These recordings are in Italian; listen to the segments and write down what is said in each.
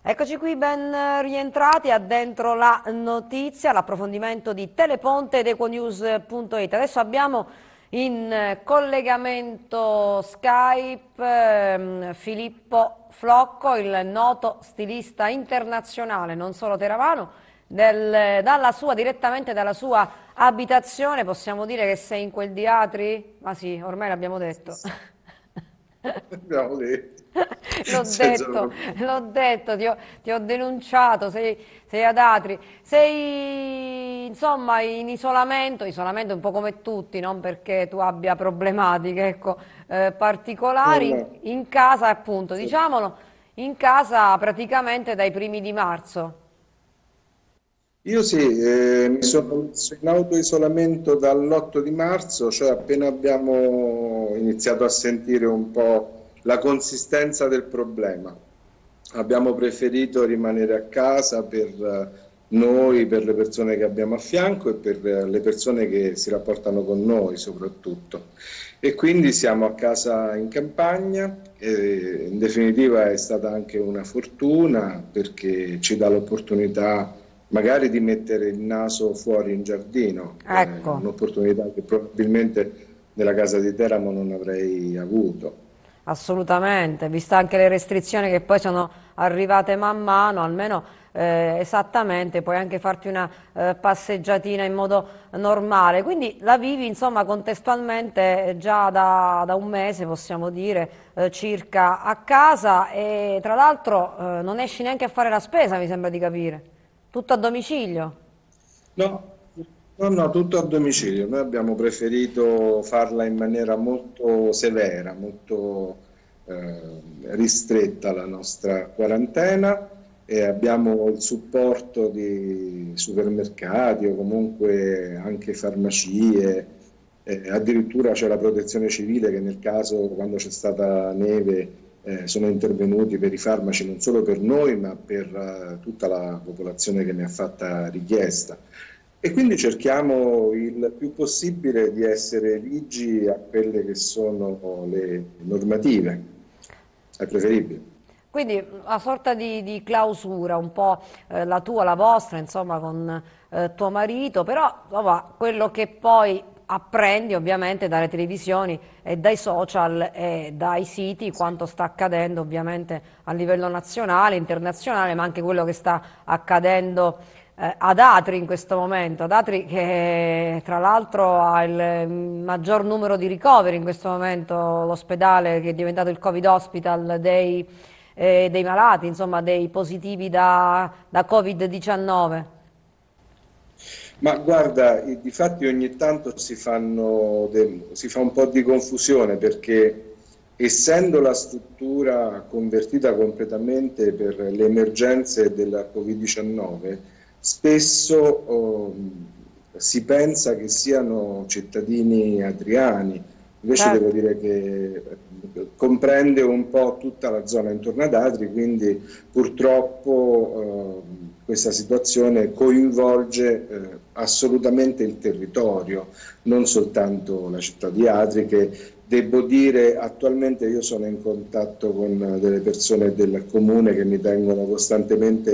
Eccoci qui, ben rientrati a Dentro la Notizia, l'approfondimento di Teleponte ed Econews.it. Adesso abbiamo in collegamento Skype Filippo Flocco, il noto stilista internazionale, non solo teravano, direttamente dalla sua abitazione. Possiamo dire che sei in quel di Atri? Ma sì, ormai l'abbiamo detto. Abbiamo detto, senza L'ho problemi. l'ho detto, ti ho denunciato, sei ad Atri, sei insomma in isolamento un po' come tutti, non perché tu abbia problematiche, ecco, No, particolari, no. in casa appunto, Sì. diciamolo, in casa praticamente dai primi di marzo. Io sì, mi sono messo in autoisolamento dall'8 di marzo, cioè appena abbiamo iniziato a sentire un po' la consistenza del problema. Abbiamo preferito rimanere a casa per noi, per le persone che abbiamo a fianco e per le persone che si rapportano con noi soprattutto. E quindi siamo a casa in campagna e in definitiva è stata anche una fortuna perché ci dà l'opportunità magari di mettere il naso fuori in giardino, Ecco. un'opportunità che probabilmente nella casa di Teramo non avrei avuto. Assolutamente, viste anche le restrizioni che poi sono arrivate man mano, almeno esattamente, puoi anche farti una passeggiatina in modo normale. Quindi la vivi, insomma, contestualmente già da un mese, possiamo dire, circa a casa e tra l'altro non esci neanche a fare la spesa, mi sembra di capire. Tutto a domicilio. No, no, no, tutto a domicilio. Noi abbiamo preferito farla in maniera molto severa, molto ristretta la nostra quarantena e abbiamo il supporto di supermercati o comunque anche farmacie. Addirittura c'è la protezione civile che nel caso, quando c'è stata neve, sono intervenuti per i farmaci non solo per noi, ma per tutta la popolazione che ne ha fatta richiesta. E quindi cerchiamo il più possibile di essere ligi a quelle che sono le normative, è preferibile. Quindi una sorta di clausura, un po' la tua, la vostra, insomma, con tuo marito, però insomma, quello che poi apprendi ovviamente dalle televisioni e dai social e dai siti, quanto sta accadendo ovviamente a livello nazionale, internazionale, ma anche quello che sta accadendo ad Atri in questo momento. Ad Atri che tra l'altro ha il maggior numero di ricoveri in questo momento, l'ospedale che è diventato il Covid Hospital dei malati, insomma dei positivi da Covid-19. Ma guarda, difatti ogni tanto si fa un po' di confusione perché essendo la struttura convertita completamente per le emergenze della Covid-19, spesso si pensa che siano cittadini adriani, invece devo Certo. dire che comprende un po' tutta la zona intorno ad Atri, quindi purtroppo questa situazione coinvolge assolutamente il territorio, non soltanto la città di Atri, che devo dire attualmente io sono in contatto con delle persone del comune che mi tengono costantemente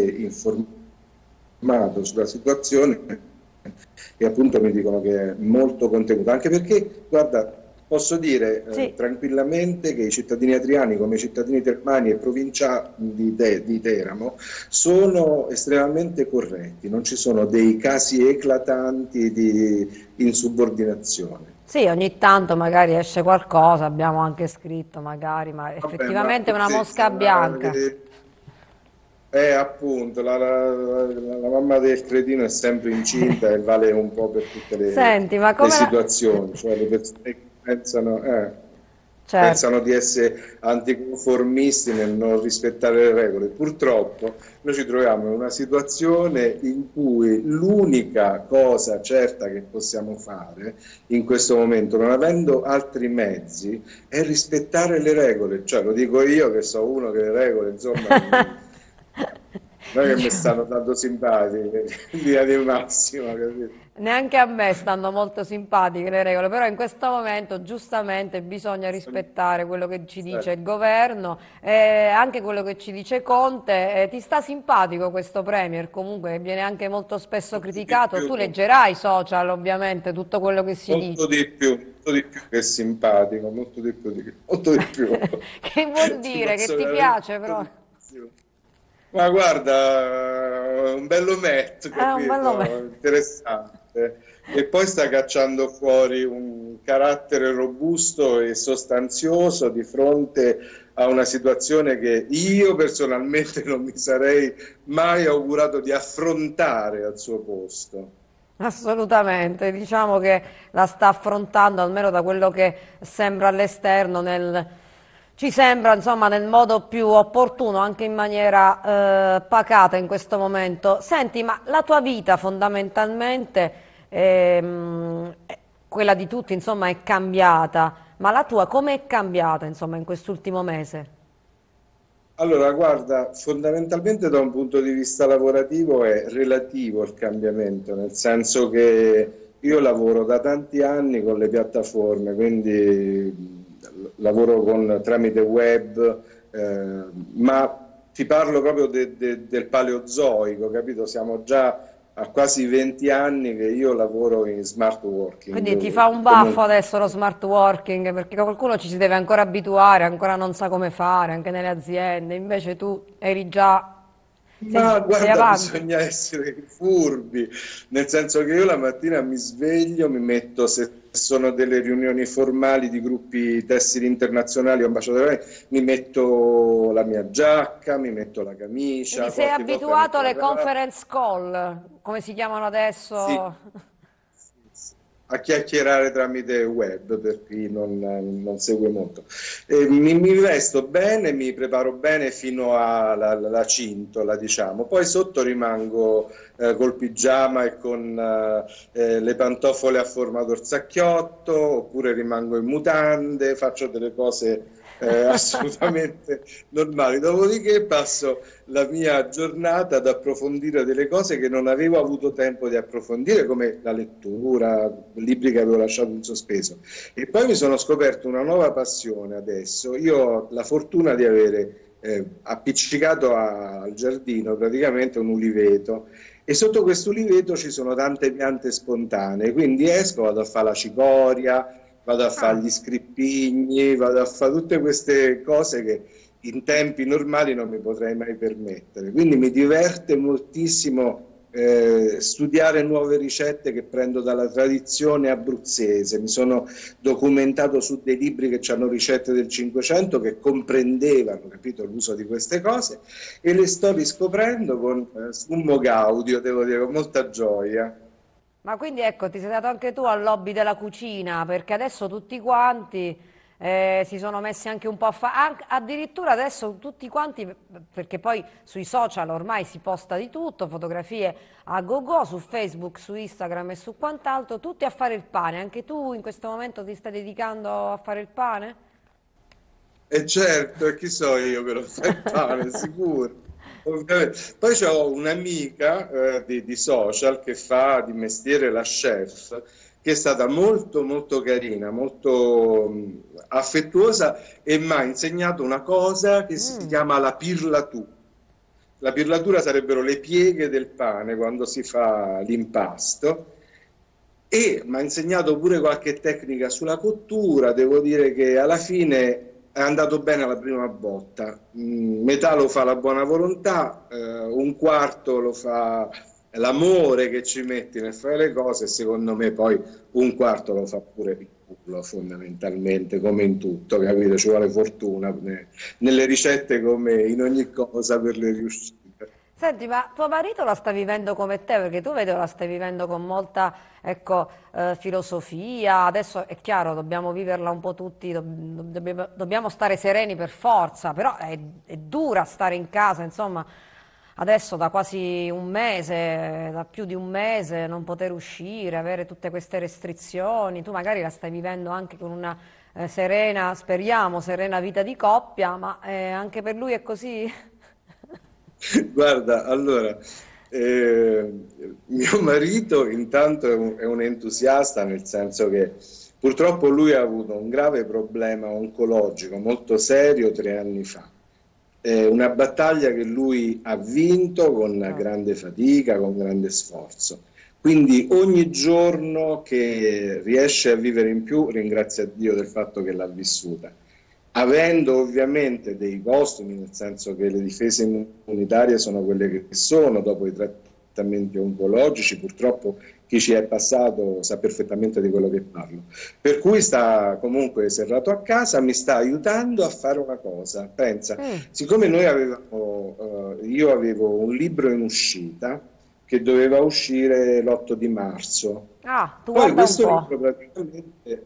informato sulla situazione e appunto mi dicono che è molto contenuta, anche perché, guarda, posso dire Sì. tranquillamente che i cittadini adriani, come i cittadini termani e provinciali di Teramo, sono estremamente corretti, non ci sono dei casi eclatanti di insubordinazione. Sì, ogni tanto magari esce qualcosa, abbiamo anche scritto magari, ma Vabbè, ma effettivamente è una sì, mosca bianca. appunto, la mamma del cretino è sempre incinta e vale un po' per tutte Senti, ma le come la... situazioni, cioè le persone che Certo. pensano di essere anticonformisti nel non rispettare le regole. Purtroppo noi ci troviamo in una situazione in cui l'unica cosa certa che possiamo fare in questo momento, non avendo altri mezzi, è rispettare le regole. Cioè, lo dico io che so uno che le regole, insomma, non è che mi Diciamo. stanno tanto simpatiche, in linea di massima, capito? Neanche a me stanno molto simpatiche le regole, però in questo momento giustamente bisogna rispettare quello che ci dice il governo e anche quello che ci dice Conte. Ti sta simpatico questo Premier comunque, che viene anche molto spesso Molto di criticato. più, Tu leggerai i social, ovviamente, tutto quello che si dice. molto di più che simpatico, molto di più. Che vuol Ti dire? Che posso ti veramente piace però? tantissimo. Ma guarda, un bello match, È un bel nome. capito? Interessante. E poi sta cacciando fuori un carattere robusto e sostanzioso di fronte a una situazione che io personalmente non mi sarei mai augurato di affrontare al suo posto. Assolutamente, diciamo che la sta affrontando, almeno da quello che sembra all'esterno, ci sembra insomma nel modo più opportuno, anche in maniera pacata in questo momento. Senti, ma la tua vita fondamentalmente, quella di tutti, insomma, è cambiata, ma la tua come è cambiata, insomma, in quest'ultimo mese? Allora, guarda, fondamentalmente da un punto di vista lavorativo è relativo il cambiamento, nel senso che io lavoro da tanti anni con le piattaforme, quindi lavoro tramite web, ma ti parlo proprio del Paleozoico, capito? Siamo già a quasi 20 anni che io lavoro in smart Quindi ti working, fa un baffo comunque. adesso lo smart working, perché qualcuno ci si deve ancora abituare, ancora non sa come fare, anche nelle aziende, invece tu eri già, Ma sei guarda, avanti. bisogna essere furbi, nel senso che io la mattina mi sveglio, mi metto, se sono delle riunioni formali di gruppi tessili internazionali o ambasciatori, mi metto la mia giacca, mi metto la Quindi camicia, sei qualche volta abituato metto la alle cravatta. conference call, come si chiamano Sì, adesso? sì, sì. A chiacchierare tramite web per chi non segue molto. Mi vesto bene, mi preparo bene fino alla cintola, diciamo. Poi sotto rimango col pigiama e con le pantofole a forma d'orsacchiotto, oppure rimango in mutande, faccio delle cose assolutamente normali. Dopodiché passo la mia giornata ad approfondire delle cose che non avevo avuto tempo di approfondire, come la lettura, libri che avevo lasciato in sospeso. E poi mi sono scoperto una nuova passione adesso. Io ho la fortuna di avere appiccicato al giardino praticamente un uliveto. E sotto questo uliveto ci sono tante piante spontanee, quindi esco, vado a fare la cicoria, vado a fare Ah. gli scrippigni, vado a fare tutte queste cose che in tempi normali non mi potrei mai permettere. Quindi mi diverte moltissimo studiare nuove ricette che prendo dalla tradizione abruzzese. Mi sono documentato su dei libri che hanno ricette del Cinquecento che comprendevano, capito, l'uso di queste cose e le sto riscoprendo con summo gaudio, devo dire, con molta gioia. Ma quindi ecco, ti sei dato anche tu al lobby della cucina, perché adesso tutti quanti si sono messi anche un po' a fare, addirittura adesso tutti quanti, perché poi sui social ormai si posta di tutto, fotografie a go-go, su Facebook, su Instagram e su quant'altro, tutti a fare il pane. Anche tu in questo momento ti stai dedicando a fare il pane? E certo, e chi so io che lo fa il pane, sicuro. Ovviamente. Poi ho un'amica di social che fa di mestiere la chef, che è stata molto molto carina, molto affettuosa e mi ha insegnato una cosa che si Mm. chiama la pirlatura. La pirlatura sarebbero le pieghe del pane quando si fa l'impasto e mi ha insegnato pure qualche tecnica sulla cottura. Devo dire che alla fine è andato bene alla prima botta. Metà lo fa la buona volontà, un quarto lo fa l'amore che ci metti nel fare le cose, e secondo me poi un quarto lo fa pure il culo, fondamentalmente, come in tutto, capito? Ci vuole fortuna nelle ricette come in ogni cosa per le riuscite. Senti, ma tuo marito la sta vivendo come te? Perché tu vedo la stai vivendo con molta, ecco, filosofia. Adesso è chiaro, dobbiamo viverla un po' tutti, dobbiamo stare sereni per forza, però è dura stare in casa, insomma, adesso da quasi un mese, da più di un mese, non poter uscire, avere tutte queste restrizioni. Tu magari la stai vivendo anche con una serena, speriamo, serena vita di coppia, ma anche per lui è così. Guarda, allora, Eh, Mio marito intanto è un entusiasta, nel senso che purtroppo lui ha avuto un grave problema oncologico molto serio 3 anni fa. È una battaglia che lui ha vinto con Certo. grande fatica, con grande sforzo. Quindi ogni giorno che riesce a vivere in più ringrazia Dio del fatto che l'ha vissuta, avendo ovviamente dei postumi, nel senso che le difese immunitarie sono quelle che sono dopo i trattamenti oncologici, purtroppo chi ci è passato sa perfettamente di quello che parlo. Per cui sta comunque serrato a casa, mi sta aiutando a fare una cosa. Pensa, Mm. siccome io avevo un libro in uscita che doveva uscire l'8 di marzo. Ah, tu Poi guarda un questo po'. libro praticamente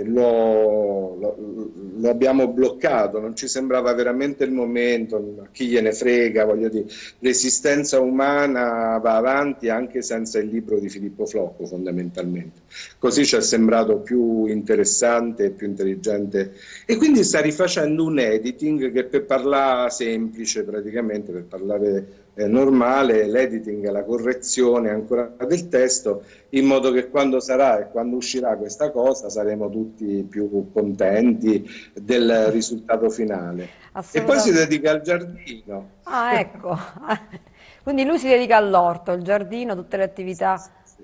lo abbiamo bloccato, non ci sembrava veramente il momento, a chi gliene frega, voglio dire, l'esistenza umana va avanti anche senza il libro di Filippo Flocco, fondamentalmente. Così ci è sembrato più interessante e più intelligente. E quindi sta rifacendo un editing che per parlare semplice, praticamente, per parlare normale, l'editing è la correzione ancora del testo in modo che quando sarà e quando uscirà questa cosa saremo tutti più contenti del risultato finale. E poi si Assolutamente. dedica al giardino. Ah, ecco. Quindi lui si dedica all'orto, il giardino, tutte le attività.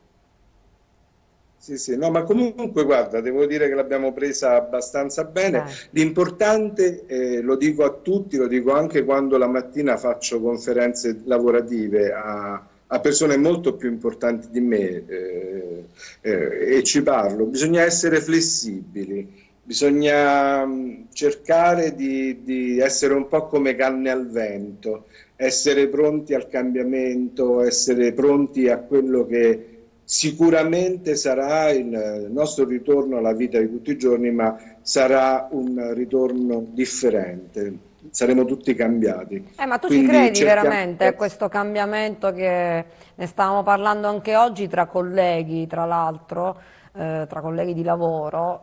Sì, sì, no, ma comunque guarda, devo dire che l'abbiamo presa abbastanza bene. Bene. L'importante, lo dico a tutti, lo dico anche quando la mattina faccio conferenze lavorative a persone molto più importanti di me e ci parlo, bisogna essere flessibili, bisogna cercare di essere un po' come canne al vento, essere pronti al cambiamento, essere pronti a quello che sicuramente sarà il nostro ritorno alla vita di tutti i giorni, ma sarà un ritorno differente. Saremo tutti cambiati. Ma tu ci Quindi credi cerchiamo veramente di a essere. questo cambiamento che ne stavamo parlando anche oggi tra colleghi, tra l'altro, tra colleghi di lavoro,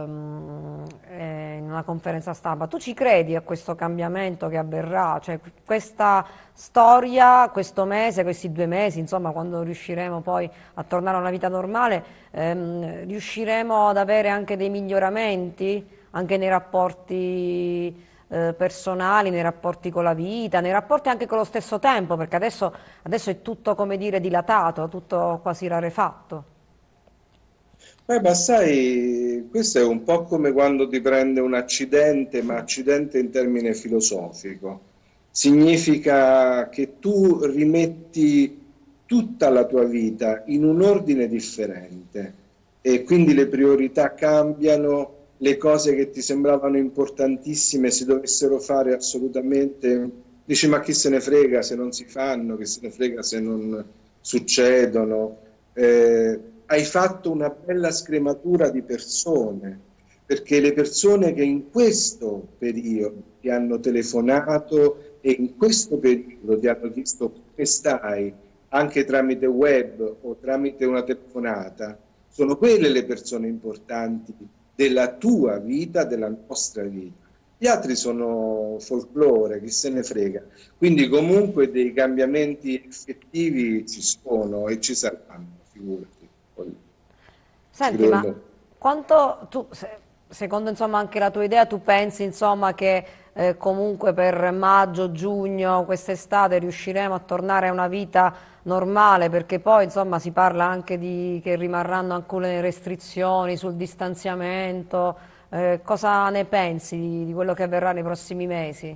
in una conferenza stampa. Tu ci credi a questo cambiamento che avverrà? Cioè, questa storia, questo mese, questi 2 mesi, insomma, quando riusciremo poi a tornare a una vita normale, riusciremo ad avere anche dei miglioramenti, anche nei rapporti personali, nei rapporti con la vita, nei rapporti anche con lo stesso tempo, perché adesso è tutto, come dire, dilatato, tutto quasi rarefatto. Ma sai, questo è un po' come quando ti prende un accidente, ma accidente in termine filosofico. Significa che tu rimetti tutta la tua vita in un ordine differente e quindi le priorità cambiano, le cose che ti sembravano importantissime si dovessero fare assolutamente. Dici, ma chi se ne frega se non si fanno, chi se ne frega se non succedono. Hai fatto una bella scrematura di persone, perché le persone che in questo periodo ti hanno telefonato e in questo periodo ti hanno chiesto come stai, anche tramite web o tramite una telefonata, sono quelle le persone importanti della tua vita, della nostra vita. Gli altri sono folklore, chi se ne frega. Quindi comunque dei cambiamenti effettivi ci sono e ci saranno, figurati. Poi ci Senti, ma credo. quanto tu, secondo insomma anche la tua idea, tu pensi insomma che comunque per maggio, giugno, quest'estate riusciremo a tornare a una vita normale? Perché poi insomma si parla anche di che rimarranno alcune restrizioni sul distanziamento. Cosa ne pensi di quello che avverrà nei prossimi mesi?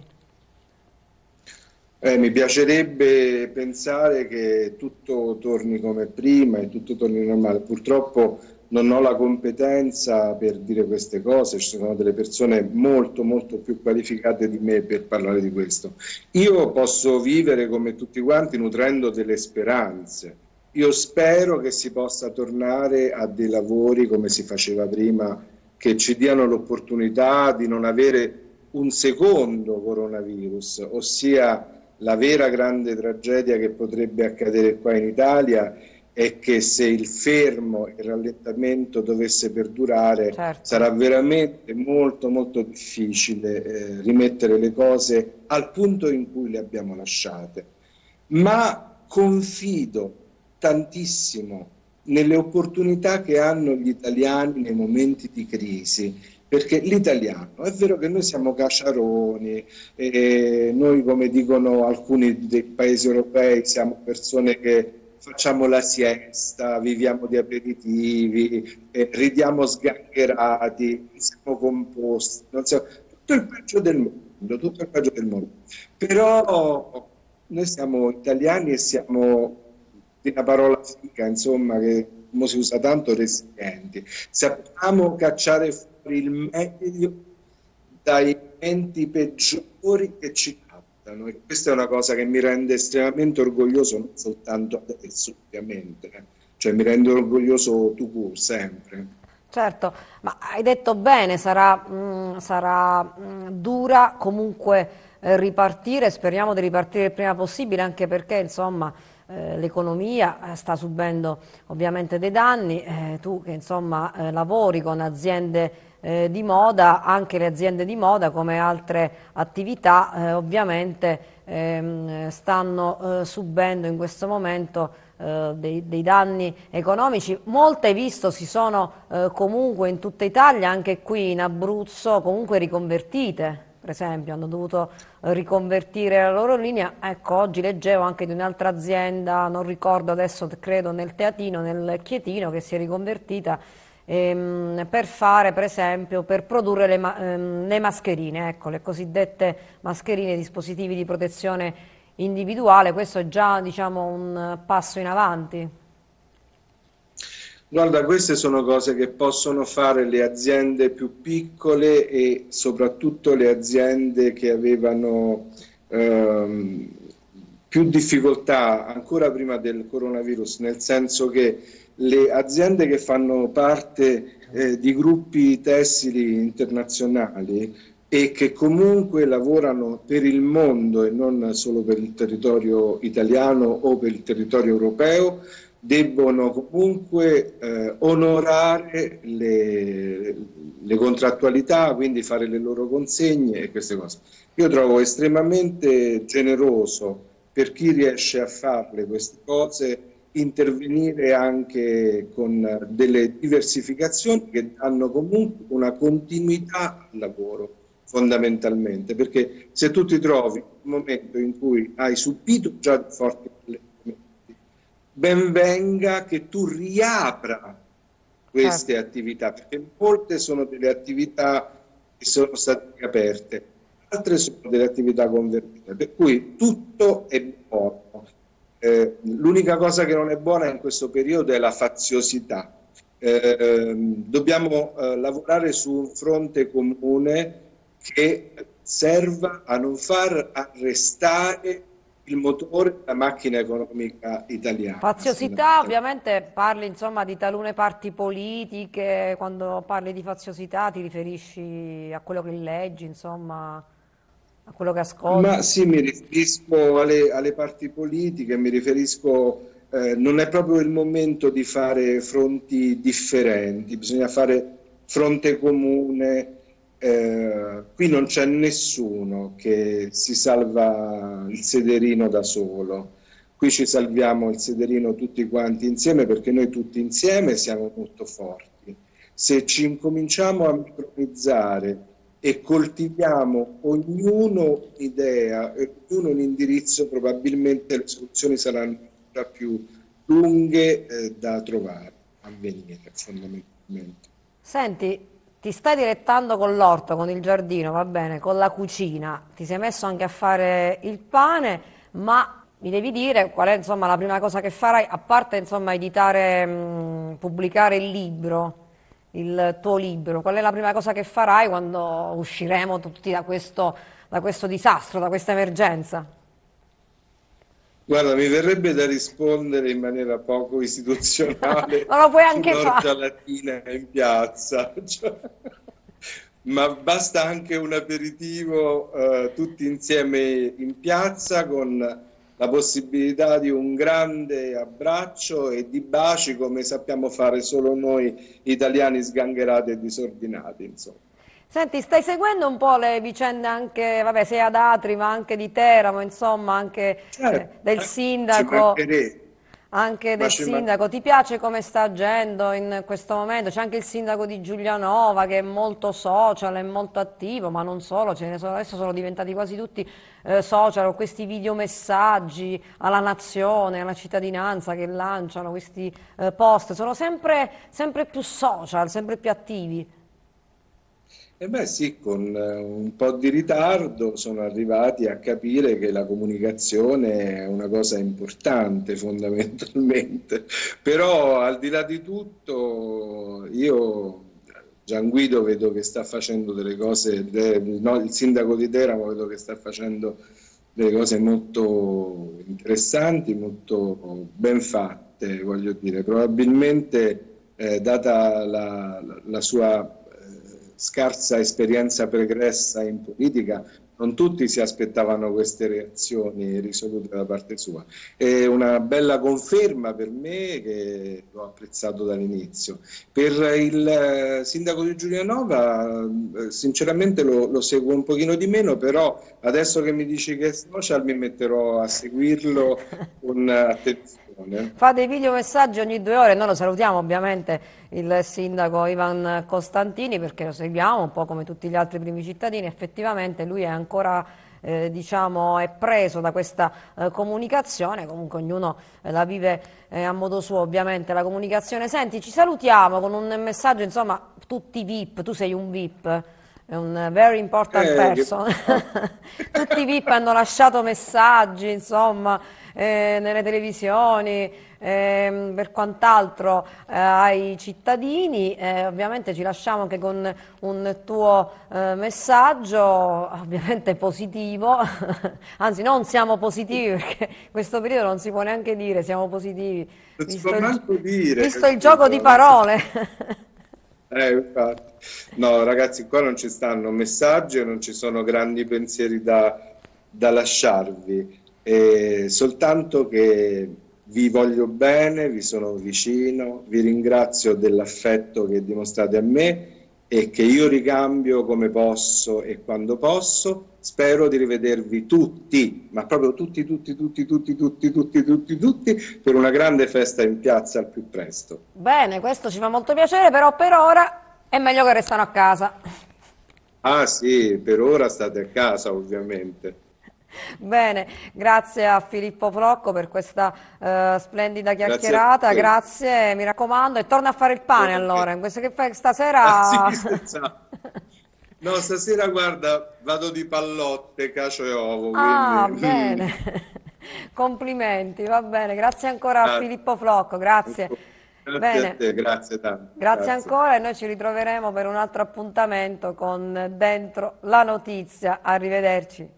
Mi piacerebbe pensare che tutto torni come prima e tutto torni normale. Purtroppo non ho la competenza per dire queste cose, ci sono delle persone molto, molto più qualificate di me per parlare di questo. Io posso vivere come tutti quanti nutrendo delle speranze. Io spero che si possa tornare a dei lavori come si faceva prima, che ci diano l'opportunità di non avere un secondo coronavirus, ossia la vera grande tragedia che potrebbe accadere qua in Italia è che se il fermo e il rallentamento dovesse perdurare Certo. sarà veramente molto molto difficile rimettere le cose al punto in cui le abbiamo lasciate. Ma confido tantissimo nelle opportunità che hanno gli italiani nei momenti di crisi, perché l'italiano, è vero che noi siamo caciaroni, noi come dicono alcuni dei paesi europei siamo persone che facciamo la siesta, viviamo di aperitivi, ridiamo sgangherati, non siamo composti, non siamo... tutto il peggio del mondo, tutto il peggio del mondo. Però noi siamo italiani e siamo, di una parola fica, insomma, che mo si usa tanto, resilienti. Sappiamo cacciare fuori il meglio dai momenti peggiori che ci capitano. E questa è una cosa che mi rende estremamente orgoglioso, non soltanto adesso, ovviamente. Cioè mi rende orgoglioso tu court, sempre. Certo, ma hai detto bene, sarà dura comunque ripartire, speriamo di ripartire il prima possibile, anche perché insomma l'economia sta subendo ovviamente dei danni, tu che insomma lavori con aziende di moda, anche le aziende di moda come altre attività ovviamente stanno subendo in questo momento dei danni economici. Molte, hai visto, si sono comunque in tutta Italia, anche qui in Abruzzo, comunque riconvertite. Per esempio, hanno dovuto riconvertire la loro linea. Ecco, oggi leggevo anche di un'altra azienda, non ricordo adesso, credo nel Teatino, nel Chietino, che si è riconvertita per fare, per esempio, per produrre le mascherine, ecco, le cosiddette mascherine, dispositivi di protezione individuale. Questo è già, diciamo, un passo in avanti. Guarda, queste sono cose che possono fare le aziende più piccole e soprattutto le aziende che avevano ehm, più difficoltà ancora prima del coronavirus, nel senso che le aziende che fanno parte di gruppi tessili internazionali e che comunque lavorano per il mondo e non solo per il territorio italiano o per il territorio europeo, debbono comunque onorare le contrattualità, quindi fare le loro consegne e queste cose. Io trovo estremamente generoso per chi riesce a farle queste cose, intervenire anche con delle diversificazioni che danno comunque una continuità al lavoro, fondamentalmente, perché se tu ti trovi in un momento in cui hai subito già forti fallimenti, ben venga che tu riapra Certo. queste attività, perché molte sono delle attività che sono state riaperte, altre sono delle attività convertite, per cui tutto è buono. L'unica cosa che non è buona in questo periodo è la faziosità. Dobbiamo lavorare su un fronte comune che serva a non far arrestare il motore della macchina economica italiana, Faziosità, ovviamente parli insomma di talune parti politiche, quando parli di faziosità ti riferisci a quello che leggi, insomma, a quello che Ma ascolti. sì, mi riferisco alle parti politiche, mi riferisco, non è proprio il momento di fare fronti differenti, bisogna fare fronte comune. Qui non c'è nessuno che si salva il sederino da solo. Qui ci salviamo il sederino tutti quanti insieme perché noi tutti insieme siamo molto forti. Se ci incominciamo a micronizzare e coltiviamo ognuno un'idea e ognuno un indirizzo, probabilmente le soluzioni saranno ancora più lunghe da trovare, a venire fondamentalmente. Senti, ti stai dilettando con l'orto, con il giardino, va bene, con la cucina, ti sei messo anche a fare il pane, ma mi devi dire qual è insomma la prima cosa che farai, a parte insomma editare, pubblicare il libro, il tuo libro, qual è la prima cosa che farai quando usciremo tutti da questo disastro, da questa emergenza? Guarda, mi verrebbe da rispondere in maniera poco istituzionale Ma lo puoi anche fare. un'orgia latina in piazza, cioè, ma basta anche un aperitivo tutti insieme in piazza con la possibilità di un grande abbraccio e di baci come sappiamo fare solo noi italiani sgangherati e disordinati, insomma. Senti, stai seguendo un po' le vicende anche, vabbè, sei ad Atri, ma anche di Teramo, insomma, anche Certo, del ci sindaco. mancherebbe, Anche ma del ci sindaco, ti piace come sta agendo in questo momento? C'è anche il sindaco di Giulianova che è molto social, è molto attivo, ma non solo, ce ne sono, adesso sono diventati quasi tutti social, con questi videomessaggi alla nazione, alla cittadinanza che lanciano questi post, sono sempre più social, sempre più attivi. Eh beh sì, con un po' di ritardo sono arrivati a capire che la comunicazione è una cosa importante fondamentalmente, però al di là di tutto io Gianguido vedo che sta facendo delle cose, no, il sindaco di Teramo vedo che sta facendo delle cose molto interessanti, molto ben fatte, voglio dire, probabilmente data la sua scarsa esperienza pregressa in politica, non tutti si aspettavano queste reazioni risolute da parte sua. È una bella conferma per me che l'ho apprezzato dall'inizio. Per il sindaco di Giulianova, sinceramente lo seguo un pochino di meno, però adesso che mi dici che è social mi metterò a seguirlo con attenzione. Fa dei video messaggi ogni 2 ore, noi lo salutiamo ovviamente il sindaco Ivan Costantini perché lo seguiamo un po' come tutti gli altri primi cittadini, effettivamente lui è ancora diciamo, è preso da questa comunicazione, comunque ognuno la vive a modo suo ovviamente la comunicazione. Senti, ci salutiamo con un messaggio, insomma, tutti VIP, tu sei un VIP. È un very important Che person. Tutti i VIP hanno lasciato messaggi, insomma, nelle televisioni, per quant'altro ai cittadini. Ovviamente ci lasciamo anche con un tuo messaggio, ovviamente positivo. Anzi, non siamo positivi perché in questo periodo non si può neanche dire siamo positivi, non si può manco dire, visto il capito? gioco di parole. Infatti. No, ragazzi, qua non ci stanno messaggi e non ci sono grandi pensieri da lasciarvi, soltanto che vi voglio bene, vi sono vicino, vi ringrazio dell'affetto che dimostrate a me e che io ricambio come posso e quando posso. Spero di rivedervi tutti, ma proprio tutti, tutti, tutti, tutti, tutti, tutti, tutti, tutti, per una grande festa in piazza al più presto. Bene, questo ci fa molto piacere, però per ora è meglio che restano a casa. Ah sì, per ora state a casa ovviamente. Bene, grazie a Filippo Flocco per questa splendida Grazie a chiacchierata, te. grazie, mi raccomando, e torna a fare il pane Ok. allora, in questo che fai Ah sì, stasera. scherzato. No, stasera guarda, vado di pallotte, cacio e ovo, Ah, quindi bene, complimenti, va bene, grazie ancora a grazie. Filippo Flocco, grazie. Grazie a Bene, te, grazie tanto, grazie grazie. ancora e noi ci ritroveremo per un altro appuntamento con Dentro la Notizia. Arrivederci.